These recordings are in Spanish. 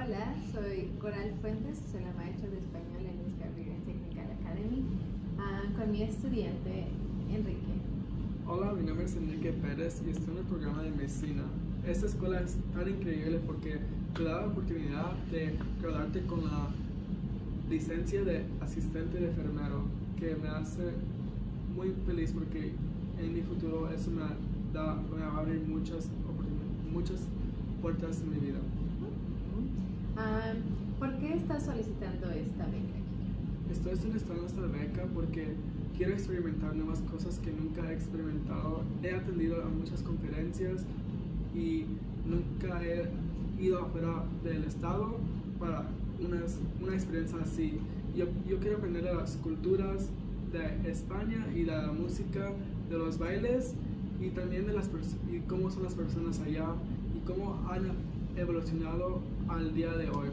Hola, soy Fuentes, soy la maestra de español en Discovery Technical Academy, con mi estudiante Enrique. Hola, mi nombre es Enrique Perez y estoy en el programa de medicina. Esta escuela es tan increíble porque te da la oportunidad de graduarte con la licencia de asistente de enfermero, que me hace muy feliz porque en mi futuro eso me va a abrir muchas puertas en mi vida. ¿Por qué estás solicitando esta beca? Estoy solicitando esta beca porque quiero experimentar nuevas cosas que nunca he experimentado. He atendido a muchas conferencias y nunca he ido afuera del estado para una experiencia así. Yo quiero aprender de las culturas de España y de la música, de los bailes y también de y cómo son las personas allá y cómo han evolucionado al día de hoy.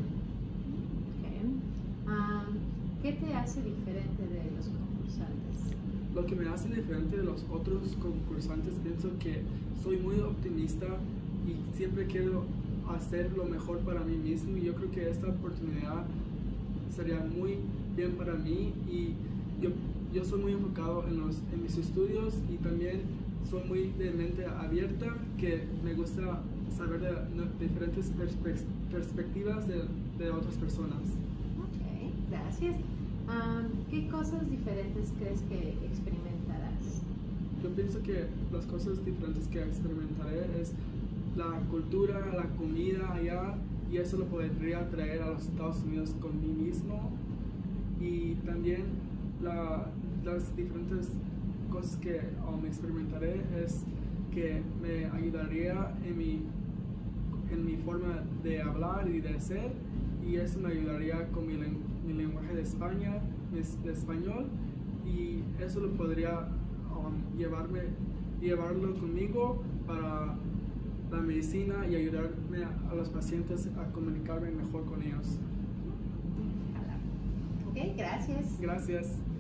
¿Qué te hace diferente de los concursantes? Lo que me hace diferente de los otros concursantes, pienso que soy muy optimista y siempre quiero hacer lo mejor para mí mismo, y yo creo que esta oportunidad sería muy bien para mí, y yo soy muy enfocado en mis estudios y también soy muy de mente abierta, que me gusta saber de diferentes perspectivas de otras personas. Ok, gracias. ¿Qué cosas diferentes crees que experimentarás? Yo pienso que las cosas diferentes que experimentaré es la cultura, la comida allá, y eso lo podría traer a los Estados Unidos con mí mismo, y también las diferentes cosas que experimentaré es que me ayudaría en mi forma de hablar y de ser, y eso me ayudaría con mi lenguaje de español, y eso lo podría llevarlo conmigo para la medicina y ayudarme a los pacientes a comunicarme mejor con ellos. Ok, gracias. Gracias.